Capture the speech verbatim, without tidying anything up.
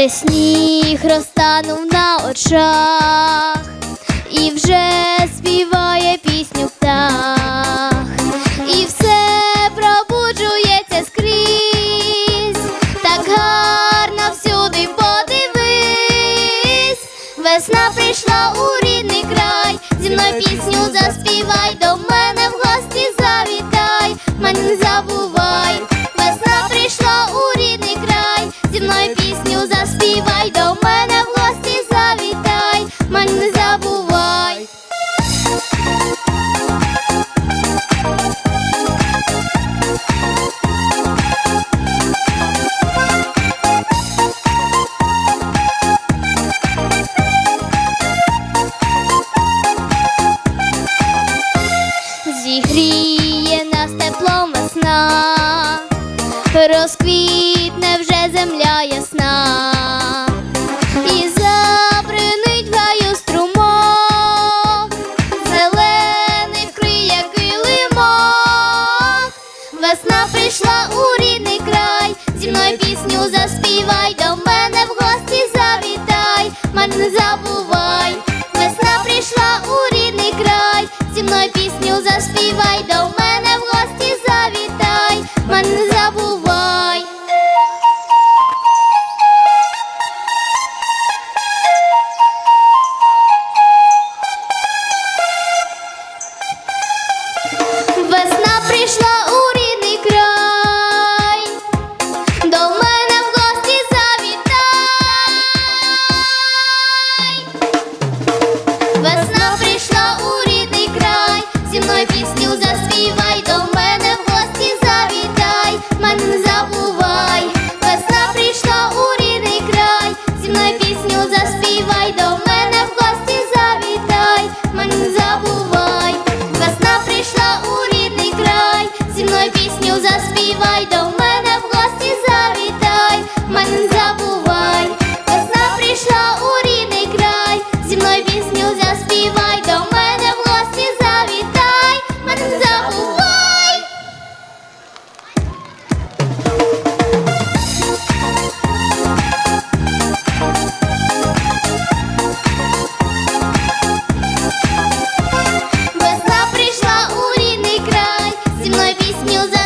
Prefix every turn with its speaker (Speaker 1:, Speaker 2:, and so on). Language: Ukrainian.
Speaker 1: Вже сніг розтанув на очах, і вже співає пісню птах, і все пробуджується скрізь, так гарно всюди подивись. Весна прийшла у рідний край, зі мною пісню заспівай, до мене в гості завітай, мене не забувай. Весна прийшла у рідний край, зі мною пісню заспівай, до мене в гості завітай, мене не забувай. Зігріє нас теплом весна, розквітне вже земля ясна, і забринить в гаю струмок, зелений вкриє килимок. Весна прийшла у рідний край, зі мною пісню заспівай, до мене в гості завітай, мене не забувай. Весна прийшла у рідний край, зі мною пісню заспівай, до мене в гості завітай, мене не забувай. Весна прийшла у рідний край, до мене в гості завітай. Весна прийшла у рідний край, зі мною пісню заспівай, до мене в гості завітай, мене не забувай. Весна прийшла у рідний край, зі мною пісню заспівай, до мене в гості завітай, мене не забувай. Весна прийшла у рідний край, зі мною пісню заспівай, до мене в гості завітай, мене не забувай. Весна прийшла у рідний край, зі мною пісню заспівай, до мене в гості завітай, мене не забувай. Весна прийшла у рідний край, зі мною пісню заспівай.